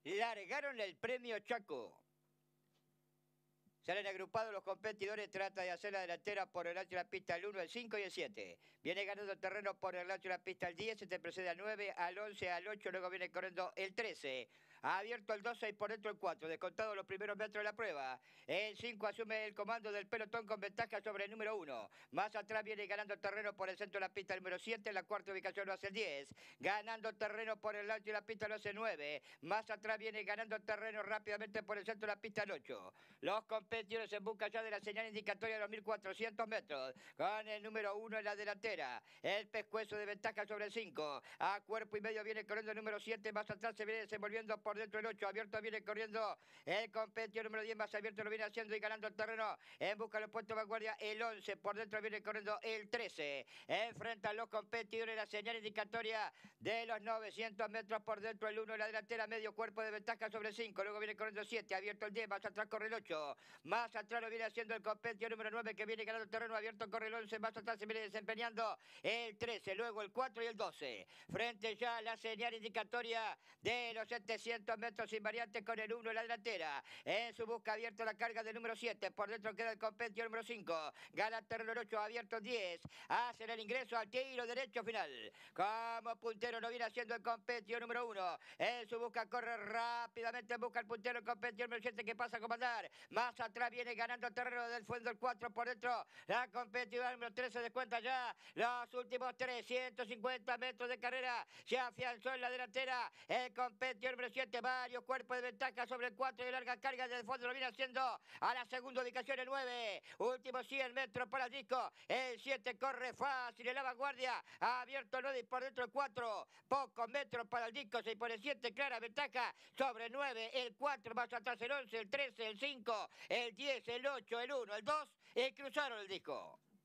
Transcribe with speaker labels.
Speaker 1: largaron el premio Chaco. Salen agrupados los competidores, trata de hacer la delantera por el ancho de la pista el 1, el 5 y el 7. Viene ganando terreno por el ancho de la pista el 10, se te precede al 9, al 11, al 8, luego viene corriendo el 13. Ha abierto el 12 y por dentro el 4, descontado los primeros metros de la prueba. El 5 asume el comando del pelotón con ventaja sobre el número 1. Más atrás viene ganando terreno por el centro de la pista el número 7, en la cuarta ubicación lo hace el 10. Ganando terreno por el ancho de la pista lo hace el 9. Más atrás viene ganando terreno rápidamente por el centro de la pista el 8. Los competidores en busca ya de la señal indicatoria de los 1400 metros, con el número 1 en la delantera. El pescuezo de ventaja sobre el 5. A cuerpo y medio viene corriendo el número 7, más atrás se viene desenvolviendo por dentro el 8. Abierto viene corriendo el competidor número 10, más abierto lo viene haciendo y ganando el terreno. En busca de los puestos de vanguardia el 11, por dentro viene corriendo el 13. Enfrentan los competidores la señal indicatoria de los 900 metros, por dentro el 1 en la delantera, medio cuerpo de ventaja sobre el 5. Luego viene corriendo el 7, abierto el 10, más atrás corre el 8. Más atrás lo viene haciendo el competidor número 9, que viene ganando el terreno, abierto corre el 11, más atrás se viene desempeñando el 13, luego el 4 y el 12. Frente ya a la señal indicatoria de los 700 metros invariantes con el 1 en la delantera. En su busca abierto la carga del número 7, por dentro queda el competidor número 5. Gana el terreno el 8, abierto 10. Hacen el ingreso al tiro derecho final. Como puntero lo viene haciendo el competidor número 1. En su busca corre rápidamente en busca el puntero, el competidor número 7 que pasa a comandar. Más atrás viene ganando el terreno del fondo el 4, por dentro la competidora número 13 descuenta ya los últimos 350 metros de carrera. Se afianzó en la delantera el competidor número 7, varios cuerpos de ventaja sobre el 4 y larga carga del fondo lo viene haciendo a la segunda ubicación el 9. Últimos 100 metros para el disco. El 7 corre fácil en la vanguardia. Ha abierto el 9 y por dentro el 4. Pocos metros para el disco. Se pone 7, clara ventaja sobre el 9, el 4, más atrás el 11, el 13, el 5, el 10, el 8, el 1, el 2 y cruzaron el disco.